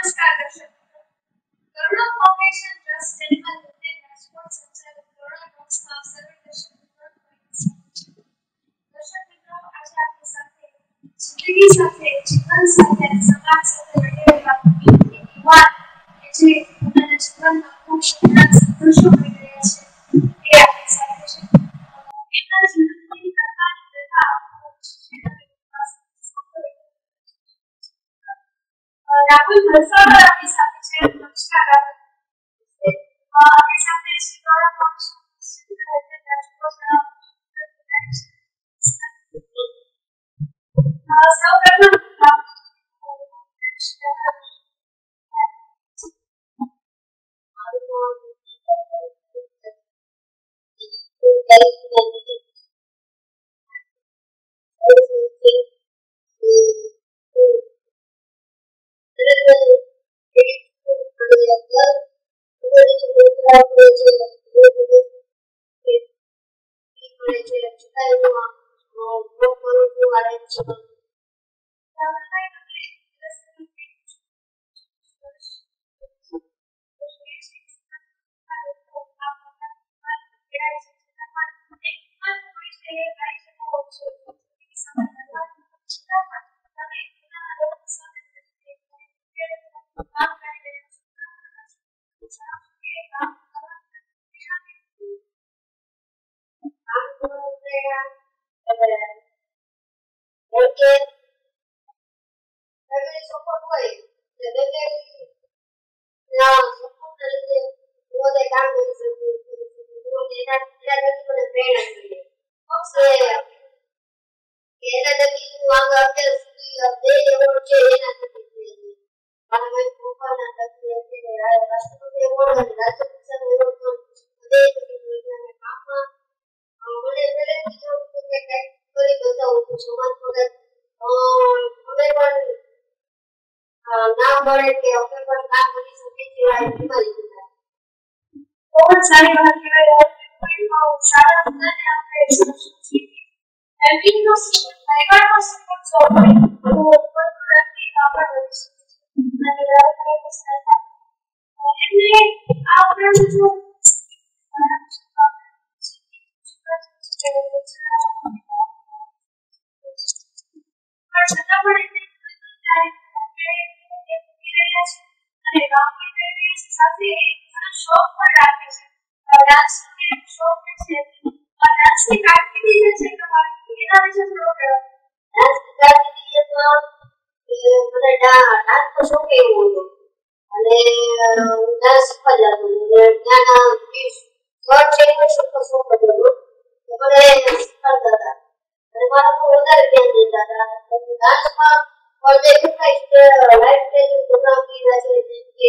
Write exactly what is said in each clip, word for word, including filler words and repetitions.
નમસ્કાર દર્શક મિત્રો. Karuna foundation trust animal welfare Rajkot સંચાલક કરુણા ડોગ્સમાં સર્વે દર્શક મિત્રોનું સ્વાગત છે. દર્શક મિત્રો, આજે આપણી સાથે જિંદગી સાથે, જીવન સાથે અને સમાજ સાથે લડી રહેલા યુવાન કે જે પોતાના જીવનમાં ખૂબ સુખના સંઘર્ષો કરી રહ્યા છે, એ આપણી સાથે છે. એમના જીવનની કથાની કથા રાહુલ ભરસાવર આપણી સાથે છે. નમસ્કાર રાહુલ. આપણી સાથે શ્રી કરુણા ફાઉન્ડેશન રાજકોટ સૌપ્રથમ સારી વાત કહેવાય. સારા મુદ્દાને આપણે હેલ્પિંગનો પરિવારનો સપોર્ટ જો હોય તો પરફેક્ટલી આગળ વધી શકે છે. અને રાહુલ એમને આ ઉપરાંત જો સાથે શોખ પણ રાખે છે. ડાન્સનો શોખ છે. ડાન્સની કારકિર્દી જે છે તમારી એના વિશે થોડો કહેવો. ડાન્સની કારકિર્દીમાં મને ડાન્સનો શોખ એવો હતો અને ડાન્સ શીખવા જતો અને ત્યાંના સર છે એનો શોખ શોખ હતો તો મને શીખવાડતા હતા અને મારા પર વધારે ધ્યાન દેતા હતા. ડાન્સમાં પણ જે કેટલાય લાઈફ સ્ટેજ પ્રોગ્રામ કર્યા છે જેમ કે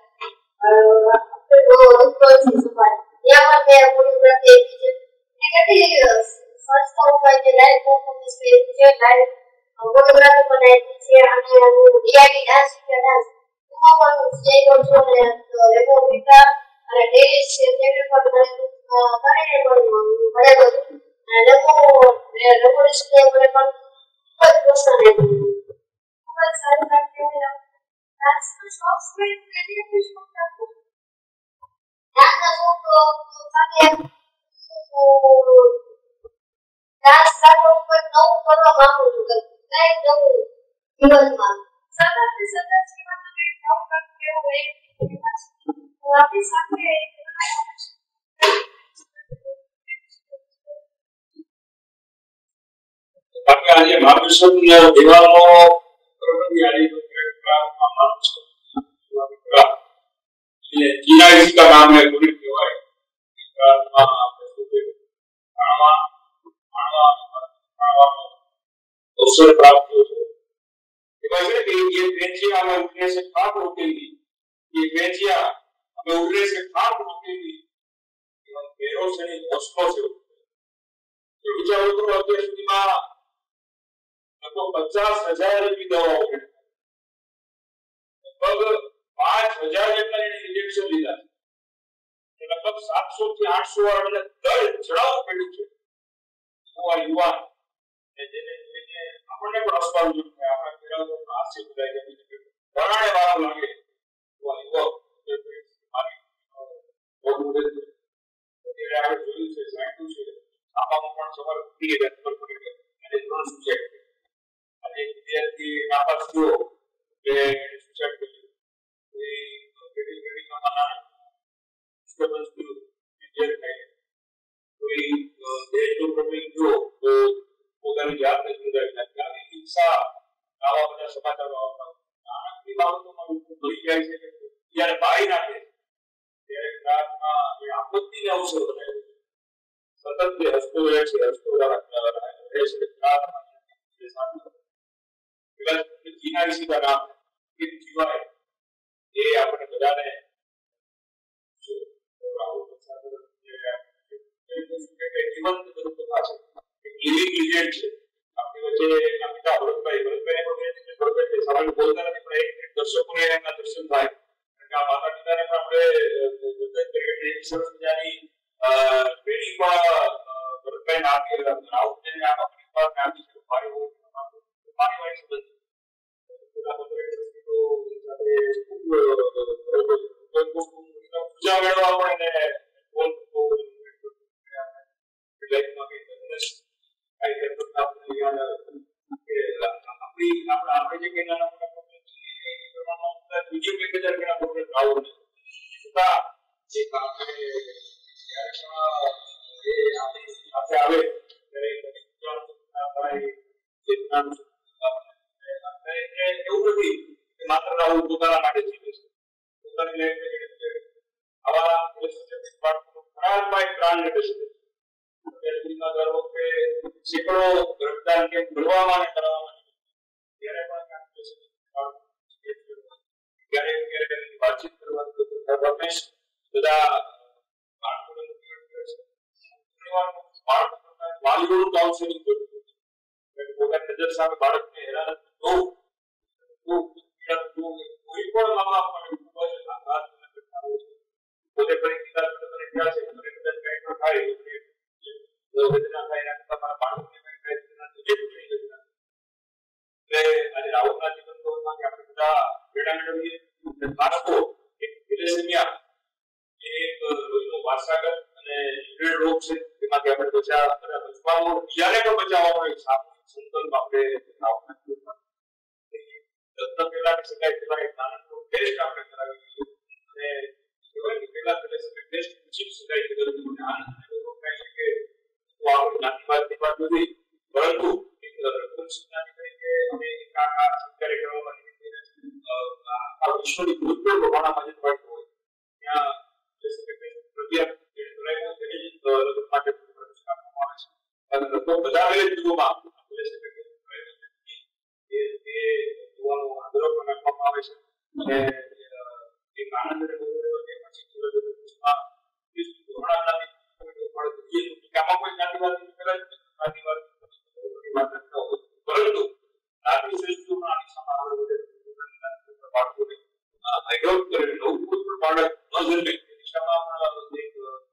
માર્ગદર્શન દેવાનો પ્રબંધી जीआईसी का नाम है गुरु केवाय अवसर प्राप्त हो है कि ये पेंचिया हमें उठने से खाक रोकेंगी, ये पेंचिया हमें उठने से खाक रोकेंगी, हम पैरों से नहीं हौसलों से उठते विचारों तो अत्यार सुधीमा लगभग पचास हजार की दवाओं लगभग पांच हजार જેટલા એને ઇન્જેક્શન લીધા લગભગ સાતસો થી આઠસો વાર એટલે દર ચડાવ પડ્યું છે. હું આ યુવાન જેને આપણને પણ અસપારું છે કે આપણા ખેડૂતો આશી બધાય વરાણે વાપ લાગે તો એવો મારી બહુ મોટે અત્યારે આપણે જોયું છે સાયન્ટિસ્ટ છે આપામાં પણ સવાલ ઉઠી ગયા ખબર પડી ગઈ અને ત્રણ સુસાઇડ અને વિદ્યાર્થી નાપાસ થયો કે સુસાઇડ કર્યું કોઈ કેડી કેડીમાં નાના ડિસ્ટર્બન્સ થયું જેલ થાય કોઈ દેશનું પ્રોબ્લેમ થયો તો પોતાની જાતને સુધારી નાખી આવી હિંસા આવા બધા સમાચારો આવતા આનાથી બાબતોમાં ભળી જાય છે કે જ્યારે બાળી નાખે ત્યારે ક્લાસમાં એ આપત્તિને અવસર બનાવે સતત જે હસતો રહે છે હસતો રહે છે ક્લાસમાં જીના સીધા નામ એ જીવાય એ આપણે બધાને જીવંત કથા છે લિવિંગ લિજેન્ડ છે આપણી વચ્ચે એમના પિતા ભરતભાઈ ભરતભાઈ ભરતભાઈ સવાલ બોલતા નથી પણ એક દર્શકોને એમના દર્શન થાય આ માતા પિતાને પણ આપણે મદદ કરીએ એક સરસ મજાની પેઢી પણ ભરતભાઈ નામ કે આવું તેને આ આપણી પર નામની છે પાણી હોય પાણી વાળી સંબંધ પૂજા મેળવવા પણ એને એવું નથી માત્ર રાહુલ પોતાના માટે જીવે છે પોતાની લાઈફ આવા પ્રાણ બાય પ્રાણ ને બેસે દર વખતે સેંકડો રક્તદાન કેમ્પ ભરવામાં અને કરવામાં ત્યારે પણ ક્યારેક ક્યારેક વાતચીત કરવાની બધા વાલીઓનું કાઉન્સેલિંગ કરવું પોતાની નજર સામે બાળકને હેરાન થવું કોઈ પણ મા બાપ માટે ખૂબ જ આઘાત પોતે પરીક્ષા પરીક્ષા છે મને કદાચ કંઈ પણ થાય વેદના થાય એના કરતા મારા બાળકોને કંઈ વેદના તો જેટલું નહીં વેદના એટલે આજે રાહુલના જીવન દોરમાં કે આપણે બધા ભેડા મેળવીએ બાળકો એક થેલેસેમિયા એ એક રોગનો વારસાગત અને ઇન્ગ્રેડ રોગ છે તેમાંથી આપણે બચા બધા બચવાનો બીજાને પણ બચાવવાનો એક સામૂહિક સંકલ્પ આપણે રાહુલના જીવનમાં દત્તક પહેલા શકાય તેવા એક નાનકડો ટેસ્ટ આપણે કરાવી દીધું અને કહેવાય કે પહેલા થેલેસેમિયા ટેસ્ટ પછી શકાય કે દર્દીઓને આનંદ લોકો કહે છે કે તો આપણે જ્ઞાતિવાદની વાત નથી પરંતુ એક રકમ જ્ઞાતિ તરીકે અમે કાકા સરકારે કરવામાં આ વિશ્વની ભૂતપૂર્વ પ્રમાણમાં જે થતું હોય ત્યાં પ્રત્યેક કરાયો તેની જ રકમ માટે આપવામાં આવે છે અને રકમ બધા વેલેજમાં એ એ જોવાનો આગ્રહ પણ રાખવામાં આવે છે અને એક આનંદ અને ગૌરવ કે પછી જીવનમાં ઘણા જ્ઞાતિ કામમાં કોઈ જ્ઞાતિવાદ જ્ઞાતિવાદ પરંતુ નાગરિક શ્રેષ્ઠોના આની સમાન બાળકોને એડોપ્ટ કરે નવું કોઈ પણ બાળક ન જન્મે એ દિશામાં પણ એક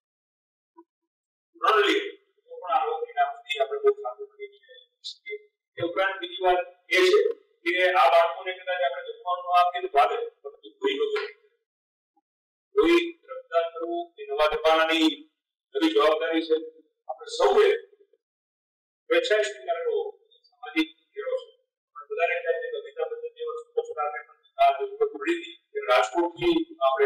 પ્રણાલી પણ આ રોગની નામથી આપણે બહુ સારું કરીએ છીએ એ ઉપરાંત બીજી વાત એ છે કે આ બાળકોને કદાચ આપણે જન્મવાનું આપીએ તો ચાલે પરંતુ કોઈ રોગ કોઈ રક્તદાન કરવું એ નવા જમાનાની નવી જવાબદારી છે આપણે સૌએ સ્વેચ્છાએ સ્વીકારેલો સામાજિક ફેરો છે પણ બધાને થાય છે કે અમિતાભ બચ્ચન જેવા સુપરસ્ટારને પણ આ જરૂરત પડી હતી કે રાજકોટથી આપણે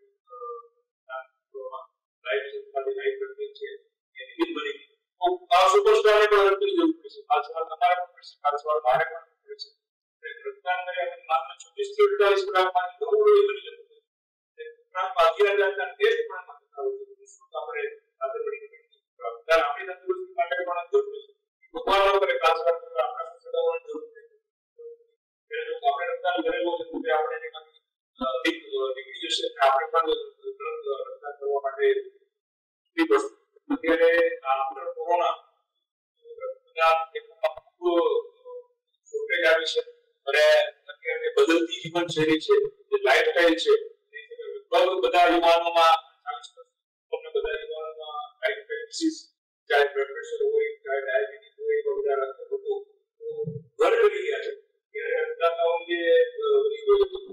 લાઈવ સંસ્થાની લાઈવ કરતી છે એ નિમિત્ત બની આ સુપરસ્ટારને પણ અર્થની જરૂર પડશે આ સવાલ તમારે પણ પડશે આ સવાલ મારે પણ પડશે રક્તદાન કર્યા માત્ર છવ્વીસ થી અડતાલીસ કલાકમાં દોડોડી બની જતું ઉપરાંત અગિયાર હજારના ટેસ્ટ પણ આપણે સાથે પડી રક્તદાન આપણી તંદુરસ્તી માટે પણ જરૂરી છે ભગવાન ઉપર ખાસ કરીને આપણા સદાવવાની જરૂર છે એટલે જો આપણે રક્તદાન કરેલું છે તો આપણે એમાંથી એક ડિગ્રી જશે આપણે પણ રક્તદાન કરવા માટે ઠીક છે અત્યારે આફ્ટર કોરોના રક્તદાન એક શોર્ટેજ આવી છે અને અત્યારે બદલતી જીવનશૈલી છે જે લાઈફસ્ટાઈલ છે લગભગ બધા યુવાનોમાં તમને બધા યુવાનોમાં લાઈફસ્ટાઈલ ડિસીઝ ચાહે બ્લડ પ્રેશર હોય ચાહે ડાયાબિટીસ હોય એવા બધા રોગો ઘર કરી રહ્યા છે ત્યારે રક્તદાતાઓ જે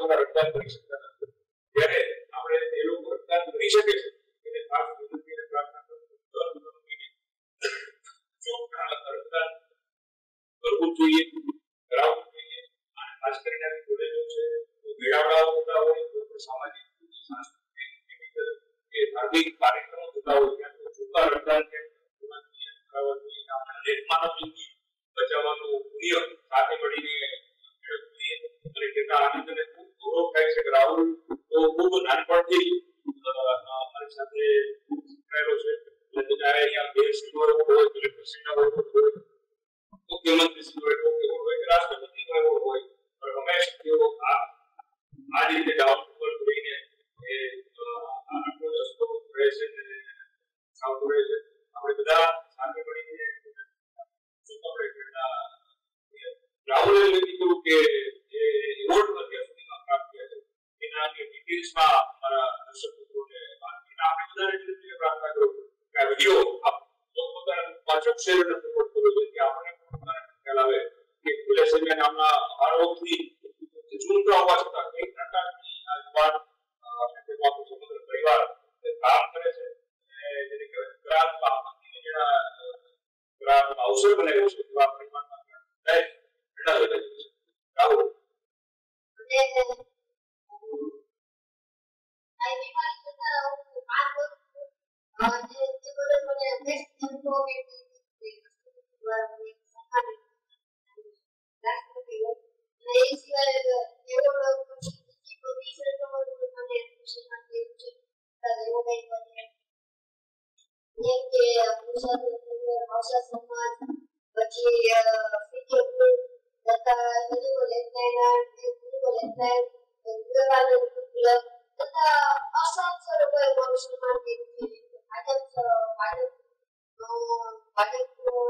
બધા રક્તદાન કરી શકતા નથી ત્યારે આપણે એ લોકો રક્તદાન કરી શકે છે એને ખાસ વિનંતી અને પ્રાર્થના કરું છું દર મહિને ચોખ્ખા રક્તદાન કરવું જોઈએ કરાવવું જોઈએ અને ખાસ કરીને કોલેજો છે મેળાવડાઓ થતા હોય કોઈ સામાજિક સાંસ્કૃતિક કે ધાર્મિક કાર્યક્રમો થતા હોય ત્યાં ચોખ્ખા રક્તદાન કેમ્પ કરાવવા જોઈએ આપણા એક માનવ જિંદગી બચાવવાનો પુણ્ય સાથે મળીને અને કેટલા આનંદ અને ખૂબ ગૌરવ થાય છે કે રાહુલ તો ખૂબ નાનપણથી અમારી સાથે સંકળાયેલો છે એટલે જ્યારે અહીંયા દેશનો એવોર્ડ હોય કલેક્ટરશ્રીનો એવોર્ડ હોય મુખ્યમંત્રીશ્રીનો એવોર્ડ હોય કે રાષ્ટ્રપતિનો એવોર્ડ હોય પણ હંમેશા તેઓ આ આ રીતે ડાઉન ઉપર રહીને એ આટલો રસ્તો રહે છે અને આવતો રહે છે આપણે બધા સાથે મળીને આપણે કેટલા રાહુલે વિનંતી કરું કે જે એવોર્ડ અત્યાર સુધીમાં પ્રાપ્ત થયા છે એના જે ડિટેલ્સમાં અમારા દર્શક મિત્રોને આપણે બધા એટલે પ્રાર્થના કરું કે આ વિડીયો પોતાના વાચક શેર અને પ્રમોટ કરવો જોઈએ કે આપણને પોતાને ખ્યાલ આવે કે ફિલેસેમિયા નામના આરોગથી ઝૂમતા હોવા છતાં કઈ પ્રકારની આ યુવાન અને તેમાં સમગ્ર પરિવાર કામ કરે છે અને જેને કહેવાય ગ્રાહકમાં જેના ગ્રાહકમાં અવસર બનાવ્યો છે એવા પરિવારમાં Rahul I think I should have a જે જે બોલે મને બેસ્ટ ઇન્ફોર્મેટિવ રાષ્ટ્રપતિ અને એ સિવાય એવોર્ડ પછી બીજી પોઝિશન તો મને એપ્રિશિએશન આપી છે એવો કઈ બને જેમ કે પુરુષાર્થ ભાષા સમાજ પછી ફિક્ર તથા Hindu lieutenant Hindu lieutenant Vivekananda club તથા અસંખ્ય લોકોએ મારું સન્માન કર્યું છે ભાજપ ભાજપ ભાજપ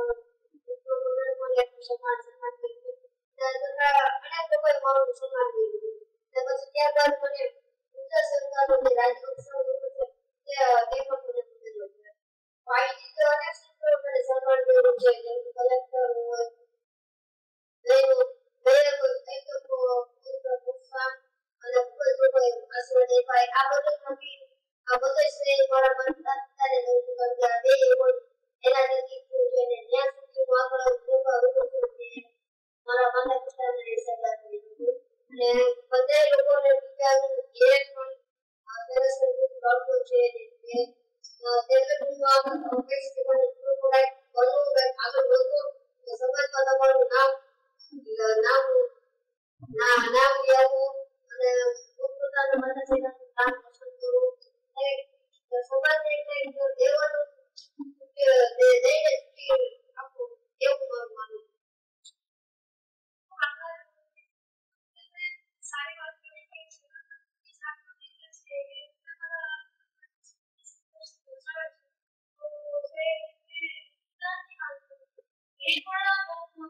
સન્માન સન્માન કર્યું છે તથા અનેક લોકોએ મારું સન્માન કર્યું છે પછી ત્યારબાદ મને ગુજરાત સરકારનો જે રાજ્ય ઉત્સવ છે તે પણ મને કરેલો છે ફાઈવ તો અનેક સંસ્થાઓ મને સન્માન કર્યું છે જેમ કે કલેક્ટર હોય Pero, pero, esto por esta cosa, a la cual yo hacer de pai, a todo también, a todo ese para mandar de un lugar de hoy, era de que funcione, ya se tuvo a la cuba, para mandar que está en esa parte. Le mandé lo por el día que con hacer ese trabajo que de desde un lado, que se va a por ahí, cuando a lo otro, que se va a tomar una નામ ના નામ લેવું અને પોતાના માનસિક કામ પસંદ કરવું એ સમાજને કંઈક દેવાનું દે દઈને આપણું એવું માનવું સારી વાત કરી કે એ પણ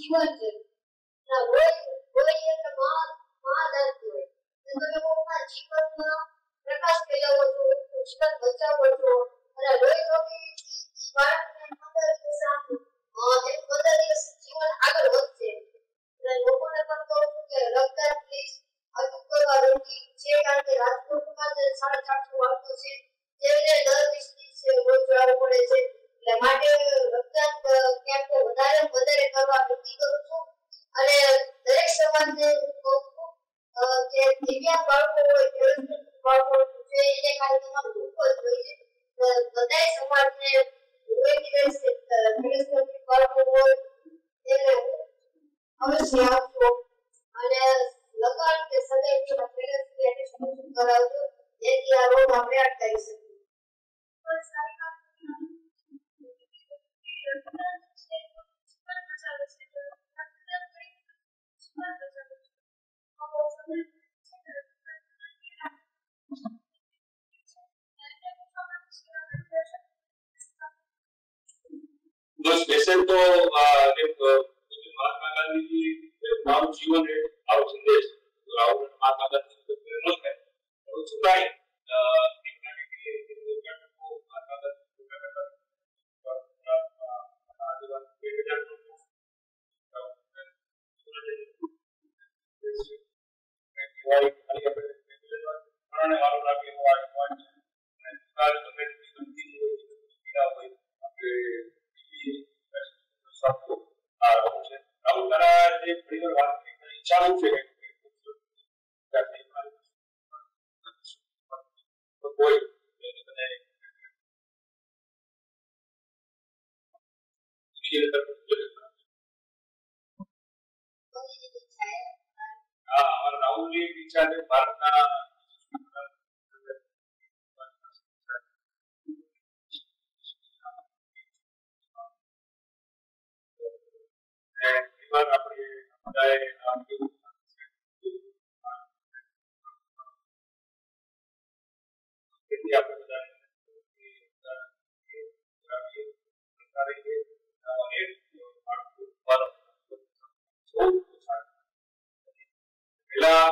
જીવન છે ના હોય હોય એટલે મહા મહાદાન હોય તો તમે પોતાના જીવનમાં પ્રકાશ ફેલાવો છો જીવન બચાવો છો અને લોહી રોગી બાળકને પંદર દિવસ આપો એ પંદર દિવસ જીવન આગળ વધશે અને લોકોને પણ કહું છું કે રક્તદાન પ્લીઝ હજુ કરવા રોકી છે કારણ કે રાજકોટમાં જે સાડા ચારસો વાળતો છે જેને દર વીસ દિવસે રોજ જવું પડે છે એટલે માટે રક્તદાન કેમ્પ વધારે વધારે કરવા વિનંતી કરું છું અને દરેક સમાજને કહું છું કે દિવ્યાંગ બાળકો હોય કેળવણી બાળકો છે એને ખાલી તમારું દુઃખ જ હોય છે બધા સમાજને કેળવણી બાળકો હોય એને અવશ્ય આપજો અને લગાડ કે સદૈવ પેરેન્ટ્સની એટેન્શન કરાવજો જેથી આ રોગ આપણે અટકાવી શકીએ जो स्पेशल तो एक महात्मा गांधी जी नाम जीवन है और संदेश राहुल महात्मा गांधी जी को प्रेरणा है और सुनाई चालू છે તો કોઈ હા રાહુલ ની ઈચ્છા છે ભારતના આપણે બધાએ તેથી આપણે બધાએ પેલા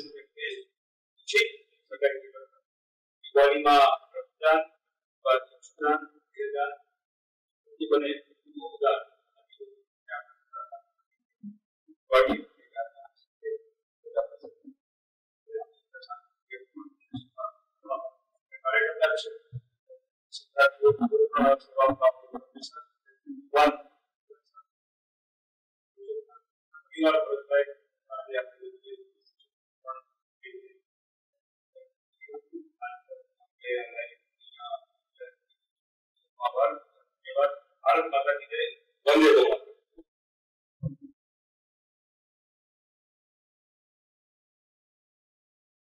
દિવાળીમાં રક્તદાન રક્તદાન બને body one